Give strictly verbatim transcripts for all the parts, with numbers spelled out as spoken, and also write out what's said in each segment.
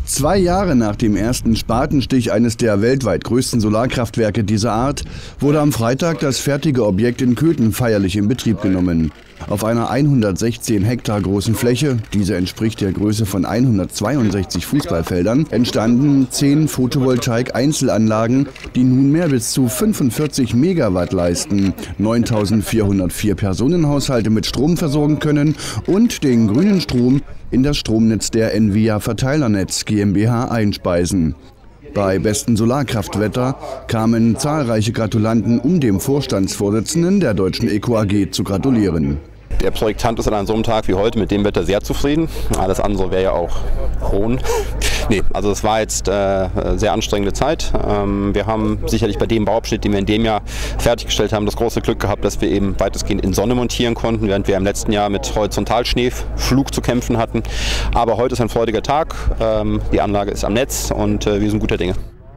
Zwei Jahre nach dem ersten Spatenstich eines der weltweit größten Solarkraftwerke dieser Art wurde am Freitag das fertige Objekt in Köthen feierlich in Betrieb genommen. Auf einer hundertsechzehn Hektar großen Fläche, diese entspricht der Größe von hundertzweiundsechzig Fußballfeldern, entstanden zehn Photovoltaik-Einzelanlagen, die nunmehr bis zu fünfundvierzig Megawatt leisten, neuntausendvierhundertvier Personenhaushalte mit Strom versorgen können und den grünen Strom in das Stromnetz der Envia Verteilernetz GmbH einspeisen. Bei bestem Solarkraftwetter kamen zahlreiche Gratulanten, um dem Vorstandsvorsitzenden der Deutschen Eco A G zu gratulieren. Der Projektant ist an so einem Tag wie heute mit dem Wetter sehr zufrieden. Alles andere wäre ja auch Hohn. Nee, also es war jetzt äh, sehr anstrengende Zeit. Ähm, wir haben sicherlich bei dem Bauabschnitt, den wir in dem Jahr fertiggestellt haben, das große Glück gehabt, dass wir eben weitestgehend in Sonne montieren konnten, während wir im letzten Jahr mit Horizontalschneeflug zu kämpfen hatten. Aber heute ist ein freudiger Tag. Ähm, die Anlage ist am Netz und äh, wir sind guter Dinge.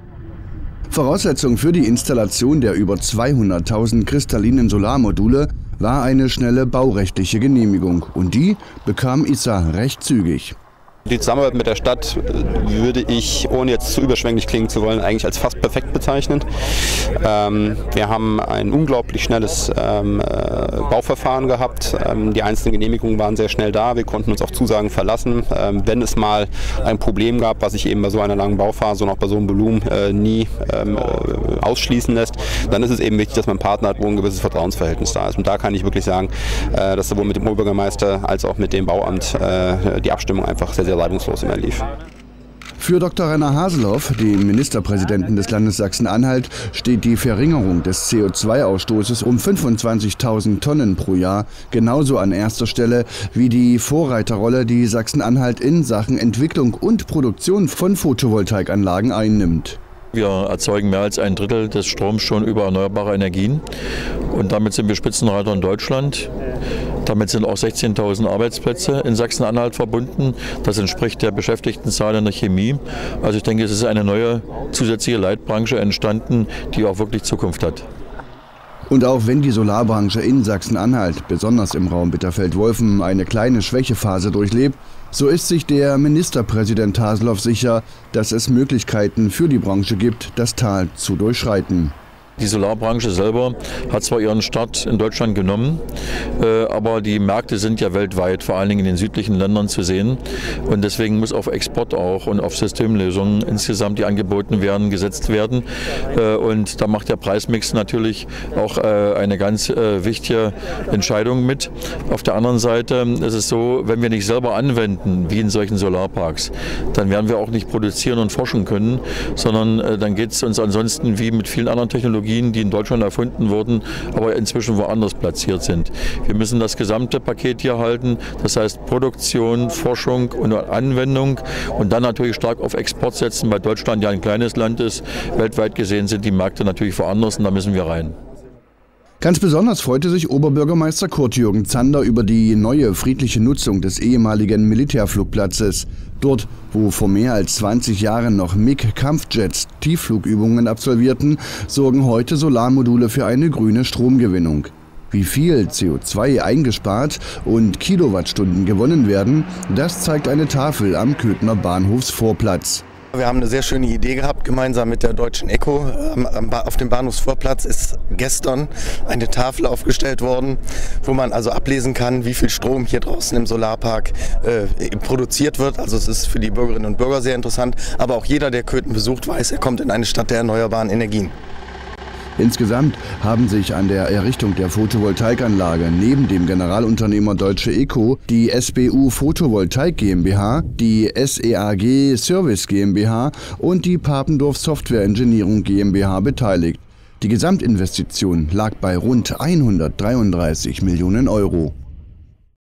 Voraussetzung für die Installation der über zweihunderttausend kristallinen Solarmodule war eine schnelle baurechtliche Genehmigung. Und die bekam I S A recht zügig. Die Zusammenarbeit mit der Stadt würde ich, ohne jetzt zu überschwänglich klingen zu wollen, eigentlich als fast perfekt bezeichnen. Ähm, wir haben ein unglaublich schnelles ähm, Bauverfahren gehabt. Ähm, die einzelnen Genehmigungen waren sehr schnell da. Wir konnten uns auf Zusagen verlassen. Ähm, wenn es mal ein Problem gab, was sich eben bei so einer langen Bauphase und auch bei so einem Volumen äh, nie ähm, ausschließen lässt, dann ist es eben wichtig, dass man einen Partner hat, wo ein gewisses Vertrauensverhältnis da ist. Und da kann ich wirklich sagen, äh, dass sowohl mit dem Oberbürgermeister als auch mit dem Bauamt äh, die Abstimmung einfach sehr, sehr reibungslos immer lief. Für Doktor Rainer Haseloff, dem Ministerpräsidenten des Landes Sachsen-Anhalt, steht die Verringerung des C O zwei Ausstoßes um fünfundzwanzigtausend Tonnen pro Jahr genauso an erster Stelle wie die Vorreiterrolle, die Sachsen-Anhalt in Sachen Entwicklung und Produktion von Photovoltaikanlagen einnimmt. Wir erzeugen mehr als ein Drittel des Stroms schon über erneuerbare Energien und damit sind wir Spitzenreiter in Deutschland. Damit sind auch sechzehntausend Arbeitsplätze in Sachsen-Anhalt verbunden. Das entspricht der Beschäftigtenzahl in der Chemie. Also ich denke, es ist eine neue zusätzliche Leitbranche entstanden, die auch wirklich Zukunft hat. Und auch wenn die Solarbranche in Sachsen-Anhalt, besonders im Raum Bitterfeld-Wolfen, eine kleine Schwächephase durchlebt, so ist sich der Ministerpräsident Haseloff sicher, dass es Möglichkeiten für die Branche gibt, das Tal zu durchschreiten. Die Solarbranche selber hat zwar ihren Start in Deutschland genommen, äh, aber die Märkte sind ja weltweit, vor allen Dingen in den südlichen Ländern zu sehen. Und deswegen muss auf Export auch und auf Systemlösungen insgesamt, die angeboten werden, gesetzt werden. Äh, und da macht der Preismix natürlich auch äh, eine ganz äh, wichtige Entscheidung mit. Auf der anderen Seite ist es so, wenn wir nicht selber anwenden, wie in solchen Solarparks, dann werden wir auch nicht produzieren und forschen können, sondern äh, dann geht es uns ansonsten wie mit vielen anderen Technologien, die in Deutschland erfunden wurden, aber inzwischen woanders platziert sind. Wir müssen das gesamte Paket hier halten, das heißt Produktion, Forschung und Anwendung und dann natürlich stark auf Export setzen, weil Deutschland ja ein kleines Land ist. Weltweit gesehen sind die Märkte natürlich woanders und da müssen wir rein. Ganz besonders freute sich Oberbürgermeister Kurt-Jürgen Zander über die neue friedliche Nutzung des ehemaligen Militärflugplatzes. Dort, wo vor mehr als zwanzig Jahren noch M I G-Kampfjets Tiefflugübungen absolvierten, sorgen heute Solarmodule für eine grüne Stromgewinnung. Wie viel C O zwei eingespart und Kilowattstunden gewonnen werden, das zeigt eine Tafel am Köthener Bahnhofsvorplatz. Wir haben eine sehr schöne Idee gehabt, gemeinsam mit der Deutschen Eco. Auf dem Bahnhofsvorplatz ist gestern eine Tafel aufgestellt worden, wo man also ablesen kann, wie viel Strom hier draußen im Solarpark äh, produziert wird. Also es ist für die Bürgerinnen und Bürger sehr interessant, aber auch jeder, der Köthen besucht, weiß, er kommt in eine Stadt der erneuerbaren Energien. Insgesamt haben sich an der Errichtung der Photovoltaikanlage neben dem Generalunternehmer Deutsche Eco die S B U Photovoltaik GmbH, die S E A G Service GmbH und die Papendorf Software Engineering GmbH beteiligt. Die Gesamtinvestition lag bei rund hundertdreiunddreißig Millionen Euro.